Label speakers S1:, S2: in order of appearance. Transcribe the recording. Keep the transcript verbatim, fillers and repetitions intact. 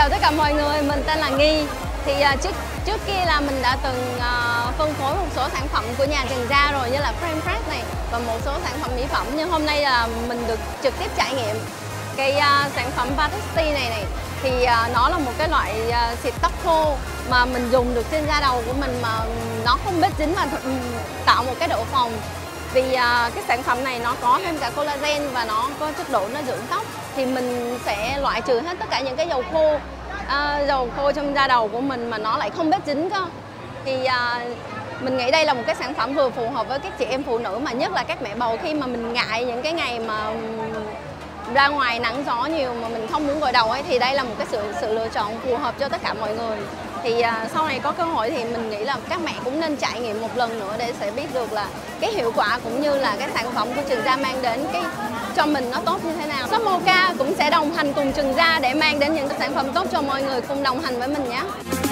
S1: chào tất cả mọi người, mình tên là Nghi. Thì uh, trước trước kia là mình đã từng uh, phân phối một số sản phẩm của nhà Trần Gia rồi, như là frame fresh này và một số sản phẩm mỹ phẩm. Nhưng hôm nay là mình được trực tiếp trải nghiệm cái uh, sản phẩm Batiste này này. Thì uh, nó là một cái loại uh, xịt tóc khô mà mình dùng được trên da đầu của mình mà nó không bết dính và tạo một cái độ phồng. Vì uh, cái sản phẩm này nó có thêm cả collagen và nó có chất độ nó dưỡng tóc, thì mình sẽ loại trừ hết tất cả những cái dầu khô uh, dầu khô trong da đầu của mình mà nó lại không bết dính cơ. Thì uh, mình nghĩ đây là một cái sản phẩm vừa phù hợp với các chị em phụ nữ, mà nhất là các mẹ bầu, khi mà mình ngại những cái ngày mà ra ngoài nắng gió nhiều mà mình không muốn gội đầu ấy, thì đây là một cái sự sự lựa chọn phù hợp cho tất cả mọi người. Thì uh, sau này có cơ hội thì mình nghĩ là các mẹ cũng nên trải nghiệm một lần nữa để sẽ biết được là cái hiệu quả cũng như là cái sản phẩm của Trần Gia mang đến cái cho mình nó tốt như thế nào. Shop Mocha cũng sẽ đồng hành cùng Trần Gia để mang đến những cái sản phẩm tốt cho mọi người, cùng đồng hành với mình nhé.